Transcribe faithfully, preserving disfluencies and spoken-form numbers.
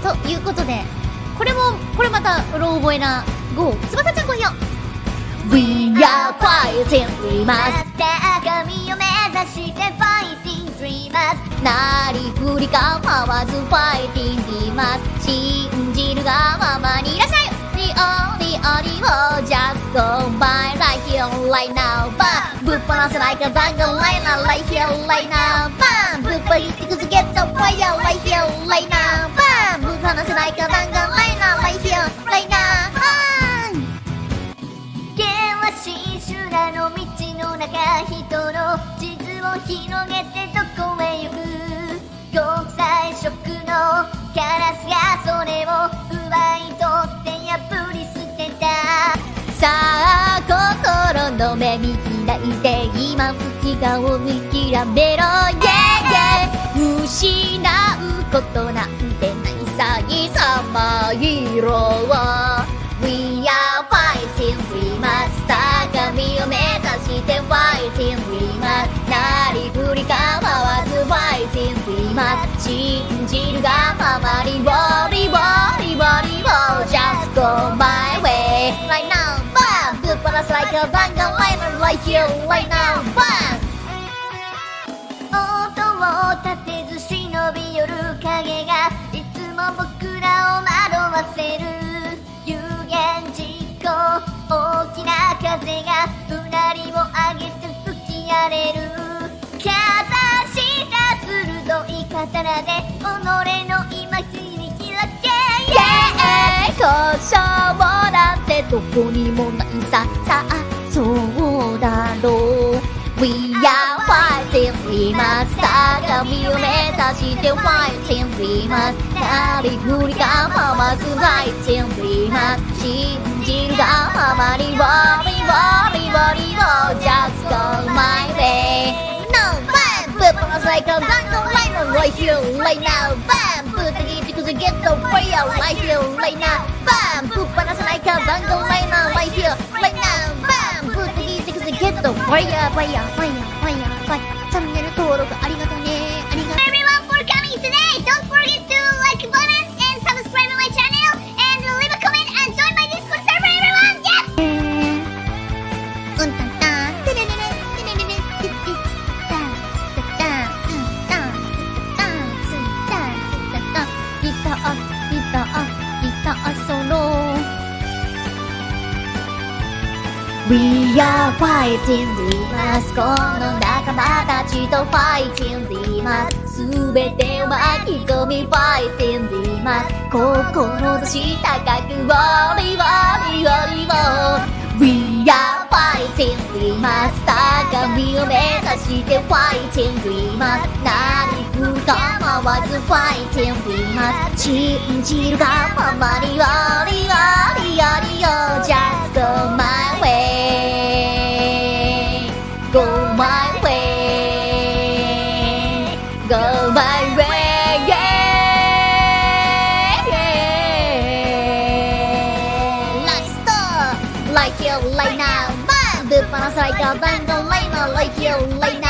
ということで、これも、これまた、うろ覚えな、ゴー、翼ちゃんごひょん。We are fighting dreamers。高みを目指して fighting dreamers。なりふり構わず fighting dreamers。信じるがままにいらっしゃい。The only only will just go by right here right now。バンぶっ放せないか弾が right now right here right now。バンぶっ放してくず get the fire right here right now。バンぶっ放せないか弾が right now right here right now。新種らの道の中、人の地図を広げてどこへ行く。国際色のカラスがそれを奪い取って破り捨てた。さあ心の目見開いて今内側を見極めろ。yeah, yeah 失うことなんてないさ。いさまいろはWe are fighting dreamers。高みを目指して fighting dreamers。なりふり構わず fighting dreamers。信じるがままにボリボリボリボ just go my way right now。バンぶっ放す like a bang right now right here right now。バン音を立てず忍び寄る影がいつも僕らを惑わせる。有言実行大きな風がうなりを上げて吹き荒れる。かざした鋭い刀で己の今切り開け。故障なんてどこにもないさ。さあそうだろう。We are fighting dreamers。高みを目指して fighting dreamers。なりふり構わず fighting dreamers。信じるがままに worry worry worry worry just go my way。 No bam ぶっ放す like a bang right right here right now。 bam ぶった切ってくぜ get the fire right here right now。 bam ぶっ放す like a bang right now right here right now。 bam ぶった切ってくぜ get the fire fire fire fire fire。 チャンネル登録ありがとうね。ありがとう everyone for coming today。 Don't forget to like button and subscribe to my channel and leave a comment and join my Discord server everyone。 Yes。 うんたんたんてれれれてれれれてってつったつったつったつったつったつった。ギターギターギターソロ。We are fighting dreamers。 この仲間たちと fighting dreamers。 すべてを巻き込み fighting dreamers。 志高くウォリウォリウォリウォ We are fighting dreamers。 高みを目指して fighting dreamers。 なりふり構わず fighting dreamers。 信じるがままにウォリウォリウォリウォ Just go my way Go my way Go my way yeah, yeah. Last stop Like you right now Bam ぶっ放す like a bang right now Like you right now